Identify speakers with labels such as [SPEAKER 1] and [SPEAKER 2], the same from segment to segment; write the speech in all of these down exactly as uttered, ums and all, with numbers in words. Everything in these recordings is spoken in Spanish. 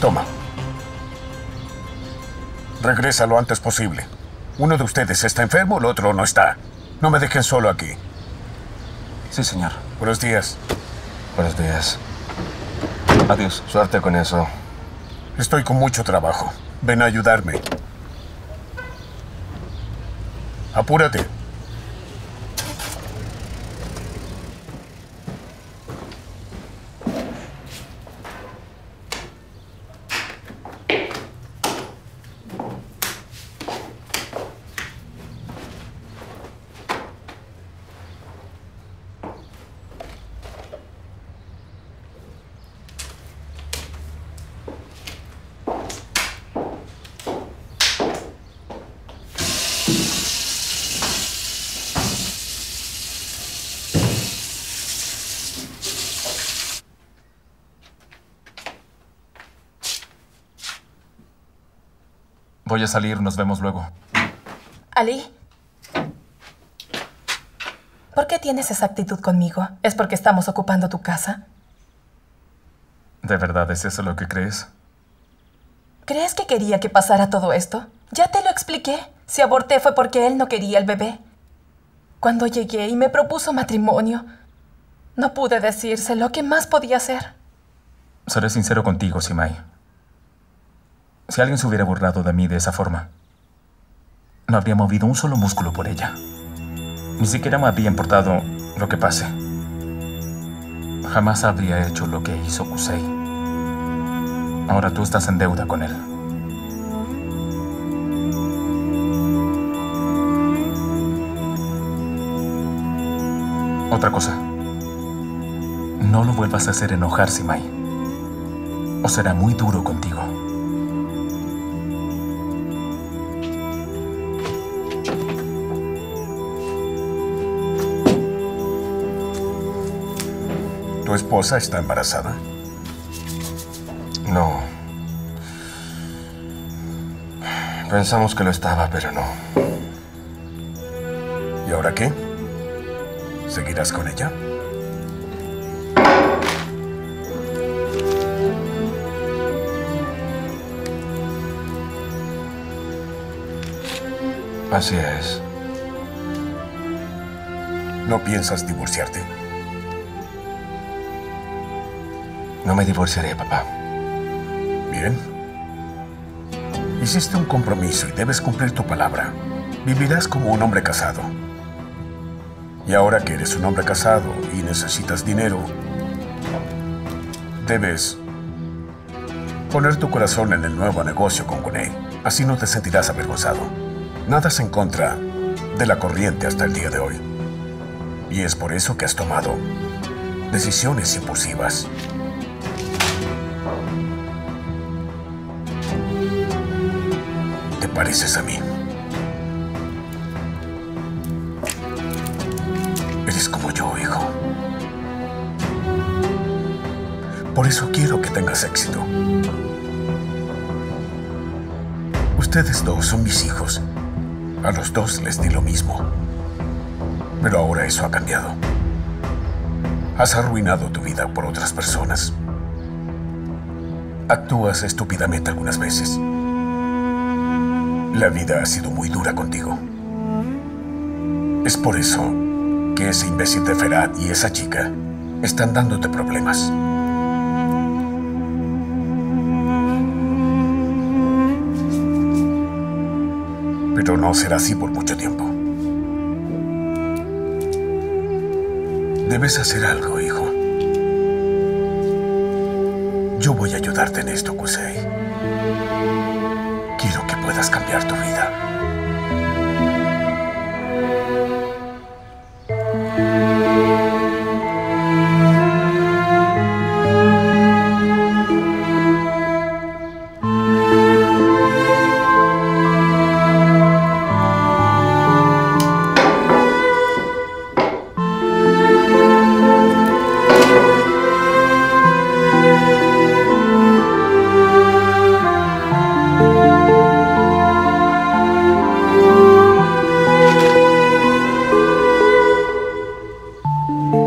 [SPEAKER 1] Toma. Regresa lo antes posible. Uno de ustedes está enfermo, el otro no está. No me dejen solo aquí.
[SPEAKER 2] Sí, señor.
[SPEAKER 1] Buenos días.
[SPEAKER 2] Buenos días. Adiós. Suerte con eso.
[SPEAKER 1] Estoy con mucho trabajo. Ven a ayudarme. Apúrate.
[SPEAKER 2] Voy a salir, nos vemos luego.
[SPEAKER 3] Ali, ¿por qué tienes esa actitud conmigo? ¿Es porque estamos ocupando tu casa?
[SPEAKER 2] ¿De verdad es eso lo que crees?
[SPEAKER 3] ¿Crees que quería que pasara todo esto? Ya te lo expliqué. Si aborté fue porque él no quería el bebé. Cuando llegué y me propuso matrimonio, no pude decírselo. ¿Qué más podía hacer?
[SPEAKER 2] Seré sincero contigo, Simay. Si alguien se hubiera burlado de mí de esa forma, no habría movido un solo músculo por ella. Ni siquiera me habría importado lo que pase. Jamás habría hecho lo que hizo Qusay. Ahora tú estás en deuda con él. Otra cosa. No lo vuelvas a hacer enojar, Simay, o será muy duro contigo.
[SPEAKER 1] ¿Tu esposa está embarazada?
[SPEAKER 4] No. Pensamos que lo estaba, pero no.
[SPEAKER 1] ¿Y ahora qué? ¿Seguirás con ella?
[SPEAKER 4] Así es.
[SPEAKER 1] ¿No piensas divorciarte?
[SPEAKER 4] No me divorciaré, papá.
[SPEAKER 1] Bien. Hiciste un compromiso y debes cumplir tu palabra. Vivirás como un hombre casado. Y ahora que eres un hombre casado y necesitas dinero, debes poner tu corazón en el nuevo negocio con Gunay. Así no te sentirás avergonzado. Nadas en contra de la corriente hasta el día de hoy. Y es por eso que has tomado decisiones impulsivas. ¿Te pareces a mí? Eres como yo, hijo. Por eso quiero que tengas éxito. Ustedes dos son mis hijos. A los dos les di lo mismo. Pero ahora eso ha cambiado. Has arruinado tu vida por otras personas. Actúas estúpidamente algunas veces. La vida ha sido muy dura contigo. Es por eso que ese imbécil de Ferhat y esa chica están dándote problemas. Pero no será así por mucho tiempo. Debes hacer algo, hijo. Yo voy a ayudarte en esto, Qusay. Quiero que puedas cambiar tu vida.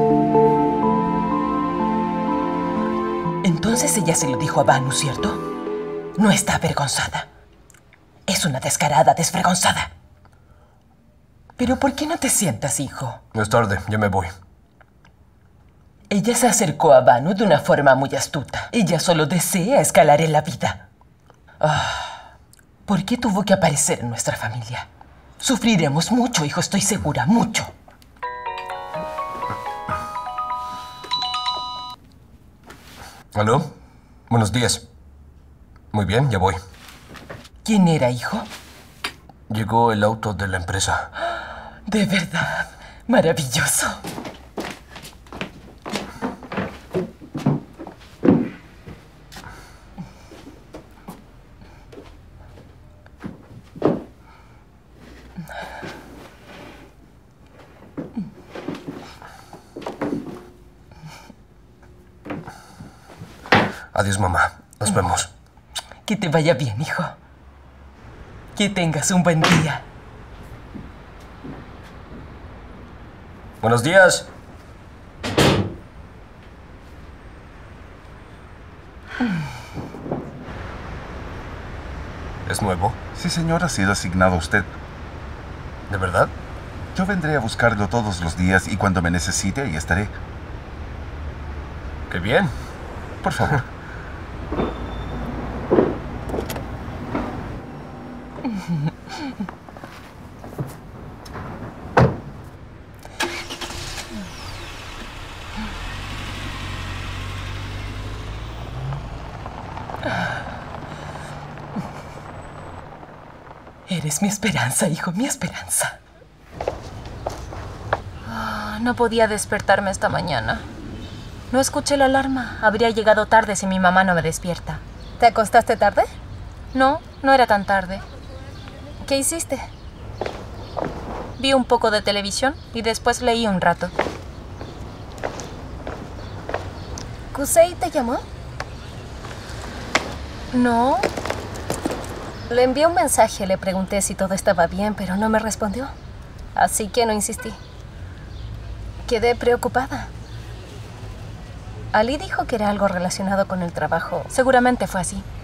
[SPEAKER 5] Entonces ella se lo dijo a Banu, ¿cierto?
[SPEAKER 3] No está avergonzada. Es una descarada desvergonzada. Pero ¿por qué no te sientas, hijo?
[SPEAKER 4] No es tarde, ya me voy.
[SPEAKER 3] Ella se acercó a Banu de una forma muy astuta. Ella solo desea escalar en la vida. Ah, ¿por qué tuvo que aparecer en nuestra familia? Sufriremos mucho, hijo, estoy segura, mucho.
[SPEAKER 4] ¿Aló? Buenos días. Muy bien, ya voy.
[SPEAKER 3] ¿Quién era, hijo?
[SPEAKER 4] Llegó el auto de la empresa.
[SPEAKER 3] De verdad, maravilloso.
[SPEAKER 4] Adiós, mamá. Nos vemos.
[SPEAKER 3] Que te vaya bien, hijo. Que tengas un buen día.
[SPEAKER 4] Buenos días. ¿Es nuevo?
[SPEAKER 1] Sí, señor, ha sido asignado a usted.
[SPEAKER 4] ¿De verdad?
[SPEAKER 1] Yo vendré a buscarlo todos los días y cuando me necesite, ahí estaré.
[SPEAKER 4] ¡Qué bien!
[SPEAKER 1] Por favor.
[SPEAKER 3] Eres mi esperanza, hijo, mi esperanza.
[SPEAKER 5] Oh, no podía despertarme esta mañana. No escuché la alarma. Habría llegado tarde si mi mamá no me despierta.
[SPEAKER 6] ¿Te acostaste tarde?
[SPEAKER 5] No, no era tan tarde.
[SPEAKER 6] ¿Qué hiciste?
[SPEAKER 5] Vi un poco de televisión y después leí un rato.
[SPEAKER 6] ¿Kusei te llamó?
[SPEAKER 5] No.
[SPEAKER 6] Le envié un mensaje, le pregunté si todo estaba bien, pero no me respondió. Así que no insistí. Quedé preocupada. Ali dijo que era algo relacionado con el trabajo.
[SPEAKER 5] Seguramente fue así.